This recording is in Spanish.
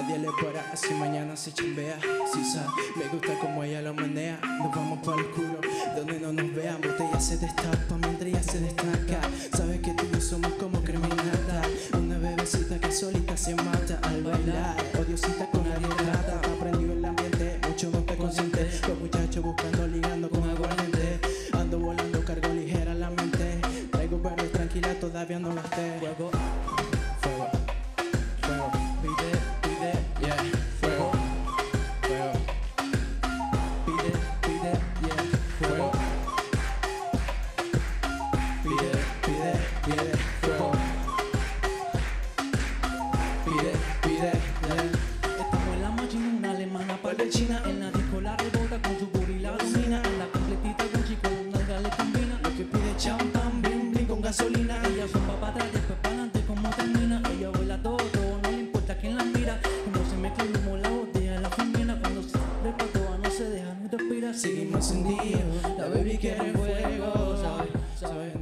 nadie le para, si mañana se chambea. Si sabe, me gusta como ella lo menea. Nos vamos para el culo, donde no nos vean. Botella se destapa mientras ella se destaca. Sabes que tú y yo somos como criminata. Una bebecita que solita se mata al bailar. Odiosita con la trata. Aprendió el ambiente, mucho no te consiente. Los muchachos buscando, ligando con aguardiente. Ando volando, cargo ligera la mente. Traigo verde tranquila, todavía no la esté. Fuego, fuego, fuego. Pide, pide, yeah. Fuego, fuego. Pide, pide, yeah. Fuego. Pide, pide, pide. Fuego. Pide, pide, yeah. Estamos en la máquina, una alemana par de china. En la disco la rebota con su booty la domina. En la completita Gucci con un nalga le combina. Lo que pide champán, bling bling con gasolina. Ella son pa' atrás, después pa' adelante como termina. Ella baila todo, no le importa quién la mira. Como se mezcla el humo, la botella, la fulmina. Cuando se trepa toda no se deja ni respirar. Seguimos encendidos, la baby quiere fuego, ¿sabes?